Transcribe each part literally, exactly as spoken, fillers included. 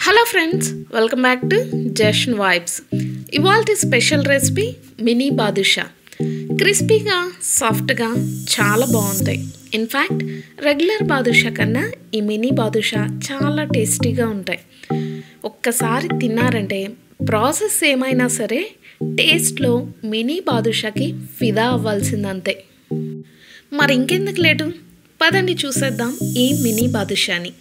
Hello friends, welcome back to Jashan vibes. ఇవాల్టి special recipe mini badusha. క్రిస్పీగా, సాఫ్ట్గా చాలా బాగుంటాయి. ఇన్ఫ్యాక్ట్ రెగ్యులర్ బాదుషా కన్నా ఈ మినీ బాదుషా చాలా టేస్టీగా ఉంటాయి. ఒక్కసారి తిన్నారంటే ప్రాసెస్ ఏమైనా సరే టేస్ట్లో మినీ బాదుషాకి ఫిదా అవ్వాల్సిందంతే. మరి ఇంకెందుకు లేటు, పదండి చూసేద్దాం ఈ మినీ బాదుషాని.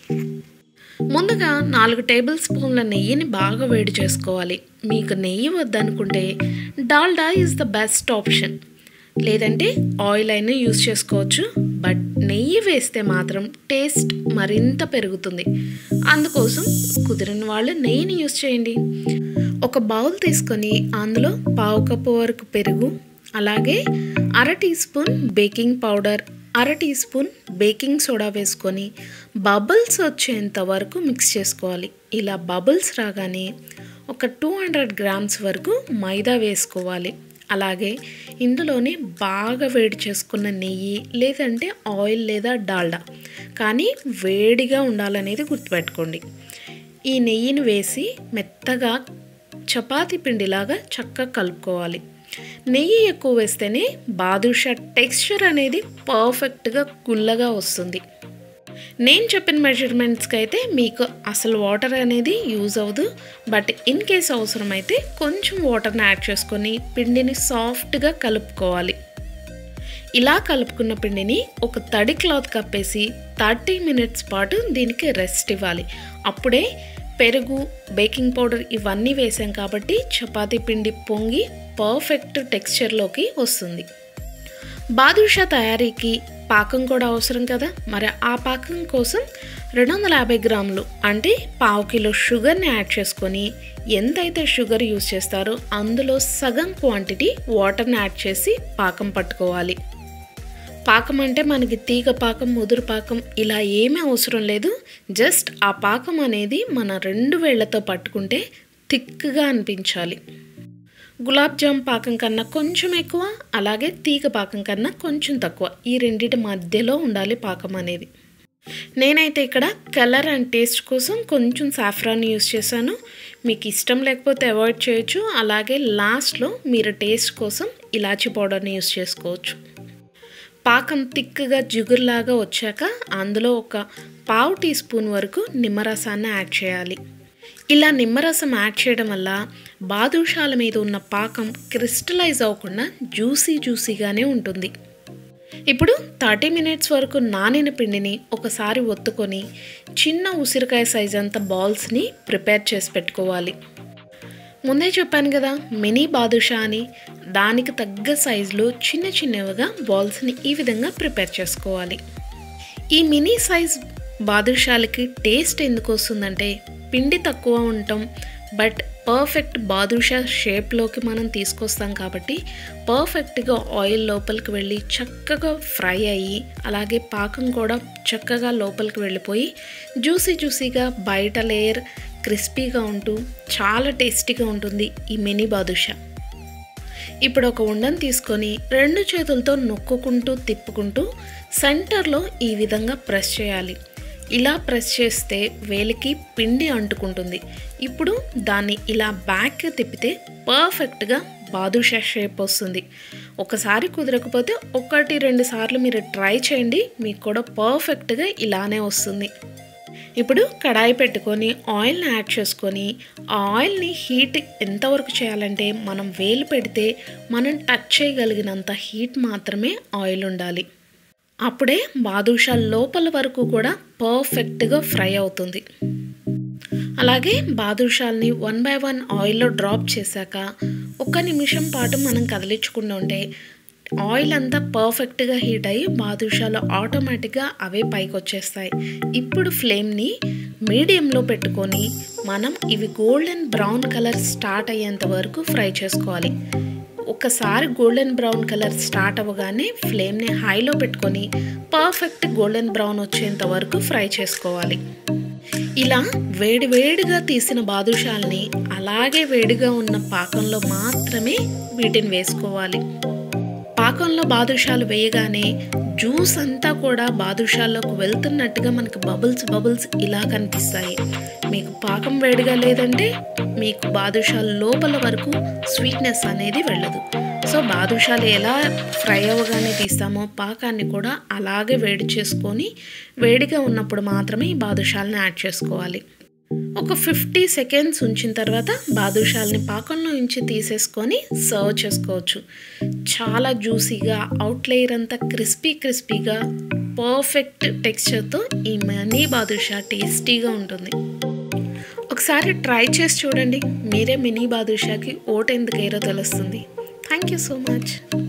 ముందుగా నాలుగు టేబుల్ స్పూన్ల నెయ్యిని బాగా వేడి చేసుకోవాలి. మీకు నెయ్యి వద్దనుకుంటే Dalda is the best option, లేదంటే ఆయిల్ అయినా యూస్ చేసుకోవచ్చు. బట్ నెయ్యి వేస్తే మాత్రం టేస్ట్ మరింత పెరుగుతుంది. అందుకోసం కుదిరిన వాళ్ళు నెయ్యిని యూస్ చేయండి. ఒక బౌల్ తీసుకొని అందులో పావు కప్పు వరకు పెరుగు, అలాగే అర టీ స్పూన్ బేకింగ్ పౌడర్, అర టీ స్పూన్ బేకింగ్ సోడా వేసుకొని బబుల్స్ వచ్చేంత వరకు మిక్స్ చేసుకోవాలి. ఇలా బబుల్స్ రాగానే ఒక టూ హండ్రెడ్ గ్రామ్స్ వరకు మైదా వేసుకోవాలి. అలాగే ఇందులోనే బాగా వేడి చేసుకున్న నెయ్యి, లేదంటే ఆయిల్ లేదా డాల్డా, కానీ వేడిగా ఉండాలనేది గుర్తుపెట్టుకోండి. ఈ నెయ్యిని వేసి మెత్తగా చపాతీ పిండిలాగా చక్కగా కలుపుకోవాలి. నెయ్యి ఎక్కువ వేస్తేనే బాదుషా టెక్స్చర్ అనేది పర్ఫెక్ట్గా గుల్లగా వస్తుంది. నేను చెప్పిన మెజర్మెంట్స్కి అయితే మీకు అసలు వాటర్ అనేది యూజ్ అవ్వదు. బట్ ఇన్ కేస్ అవసరమైతే కొంచెం వాటర్ని యాడ్ చేసుకొని పిండిని సాఫ్ట్గా కలుపుకోవాలి. ఇలా కలుపుకున్న పిండిని ఒక తడి క్లాత్ కప్పేసి థర్టీ మినిట్స్ పాటు దీనికి రెస్ట్ ఇవ్వాలి. అప్పుడే పెరుగు, బేకింగ్ పౌడర్ ఇవన్నీ వేసాం కాబట్టి చపాతీ పిండి పొంగి పర్ఫెక్ట్ టెక్స్చర్లోకి వస్తుంది. బాదుషా తయారీకి పాకం కూడా అవసరం కదా. మరి ఆ పాకం కోసం రెండు వందల యాభై గ్రాములు అంటే పావు కిలో షుగర్ని యాడ్ చేసుకొని ఎంతైతే షుగర్ యూస్ చేస్తారో అందులో సగం క్వాంటిటీ వాటర్ని యాడ్ చేసి పాకం పట్టుకోవాలి. పాకం అంటే మనకి తీగ పాకం, ముదురు పాకం ఇలా ఏమీ అవసరం లేదు. జస్ట్ ఆ పాకం అనేది మన రెండు వేళ్లతో పట్టుకుంటే థిక్గా అనిపించాలి. గులాబ్ జామ్ పాకం కన్నా కొంచెం ఎక్కువ, అలాగే తీగ పాకం కన్నా కొంచెం తక్కువ, ఈ రెండింటి మధ్యలో ఉండాలి పాకం అనేది. నేనైతే ఇక్కడ కలర్ అండ్ టేస్ట్ కోసం కొంచెం సాఫ్రాన్ యూస్ చేశాను. మీకు ఇష్టం లేకపోతే అవాయిడ్ చేయొచ్చు. అలాగే లాస్ట్లో మీరు టేస్ట్ కోసం ఇలాచీ పౌడర్ని యూస్ చేసుకోవచ్చు. పాకం తిక్కుగా జిగురులాగా వచ్చాక అందులో ఒక పావు టీ స్పూన్ వరకు నిమ్మరసాన్ని యాడ్ చేయాలి. ఇలా నిమ్మరసం యాడ్ చేయడం వల్ల బాదుషాల మీద ఉన్న పాకం క్రిస్టలైజ్ అవ్వకుండా జ్యూసీ జ్యూసీగానే ఉంటుంది. ఇప్పుడు థర్టీ మినిట్స్ వరకు నానిన పిండిని ఒకసారి ఒత్తుకొని చిన్న ఉసిరికాయ సైజ్ అంత బాల్స్ని ప్రిపేర్ చేసి పెట్టుకోవాలి. ముందే చెప్పాను కదా మినీ బాదుషా అని, దానికి తగ్గ సైజులో చిన్న చిన్నవిగా బాల్స్ని ఈ విధంగా ప్రిపేర్ చేసుకోవాలి. ఈ మినీ సైజ్ బాదుషాలకి టేస్ట్ ఎందుకు వస్తుందంటే పిండి తక్కువ ఉండటం, బట్ పర్ఫెక్ట్ బాదుషా షేప్లోకి మనం తీసుకొస్తాం కాబట్టి పర్ఫెక్ట్గా ఆయిల్ లోపలికి వెళ్ళి చక్కగా ఫ్రై అయ్యి, అలాగే పాకం కూడా చక్కగా లోపలికి వెళ్ళిపోయి జ్యూసీ జ్యూసీగా బయట లేయర్ క్రిస్పీగా ఉంటూ చాలా టేస్టీగా ఉంటుంది ఈ మినీ బాదుషా. ఇప్పుడు ఒక ఉండను తీసుకొని రెండు చేతులతో నొక్కుకుంటూ తిప్పుకుంటూ సెంటర్లో ఈ విధంగా ప్రెస్ చేయాలి. ఇలా ప్రెస్ చేస్తే వేలికి పిండి అంటుకుంటుంది. ఇప్పుడు దాన్ని ఇలా బ్యాక్ తిప్పితే పర్ఫెక్ట్గా బాదుషా షేప్ వస్తుంది. ఒకసారి కుదరకపోతే ఒకటి రెండు సార్లు మీరు ట్రై చేయండి, మీకు కూడా పర్ఫెక్ట్గా ఇలానే వస్తుంది. ఇప్పుడు కడాయి పెట్టుకొని ఆయిల్ని యాడ్ చేసుకొని ఆ ఆయిల్ని హీట్ ఎంతవరకు చేయాలంటే మనం వేలు పెడితే మనం టచ్ చేయగలిగినంత హీట్ మాత్రమే ఆయిల్ ఉండాలి. అప్పుడే బాదుషా లోపల వరకు కూడా పర్ఫెక్ట్గా ఫ్రై అవుతుంది. అలాగే బాదుషాల్ని వన్ బై వన్ ఆయిల్లో డ్రాప్ చేశాక ఒక నిమిషం పాటు మనం కదిలించుకుంటూ ఉంటే ఆయిల్ అంతా పర్ఫెక్ట్గా హీట్ అయ్యి బాదుషాలు ఆటోమేటిక్గా అవే పైకి వచ్చేస్తాయి. ఇప్పుడు ఫ్లేమ్ని మీడియంలో పెట్టుకొని మనం ఇవి గోల్డెన్ బ్రౌన్ కలర్ స్టార్ట్ అయ్యేంత వరకు ఫ్రై చేసుకోవాలి. ఒకసారి గోల్డెన్ బ్రౌన్ కలర్ స్టార్ట్ అవ్వగానే ఫ్లేమ్ని హైలో పెట్టుకొని పర్ఫెక్ట్ గోల్డెన్ బ్రౌన్ వచ్చేంత వరకు ఫ్రై చేసుకోవాలి. ఇలా వేడి వేడిగా తీసిన బాదుషాల్ని అలాగే వేడిగా ఉన్న పాకంలో మాత్రమే వీటిని వేసుకోవాలి. పాకం పాకంలో బాదుషాలు వేయగానే జ్యూస్ అంతా కూడా బాదుషాల్లోకి వెళ్తున్నట్టుగా మనకు బబుల్స్ బబుల్స్ ఇలా కనిపిస్తాయి. మీకు పాకం వేడిగా లేదంటే మీకు బాదుషాలు లోపల వరకు స్వీట్నెస్ అనేది వెళ్ళదు. సో బాదుషాలు ఎలా ఫ్రై అవ్వగానే తీస్తామో పాకాన్ని కూడా అలాగే వేడి చేసుకొని వేడిగా ఉన్నప్పుడు మాత్రమే ఈ బాదుషాలని యాడ్ చేసుకోవాలి. ఒక ఫిఫ్టీ సెకండ్స్ ఉంచిన తర్వాత బాదుషాలని పాకంలో నుంచి తీసేసుకొని సర్వ్ చేసుకోవచ్చు. చాలా జ్యూసీగా, అవుట్ లేయర్ అంతా క్రిస్పీ క్రిస్పీగా, పర్ఫెక్ట్ టెక్స్చర్తో ఈ మినీ బాదుషా టేస్టీగా ఉంటుంది. ఒకసారి ట్రై చేసి చూడండి, మీరే మినీ బాదుషాకి ఓటు ఎందుకు వేయరో తెలుస్తుంది. Thank you so much.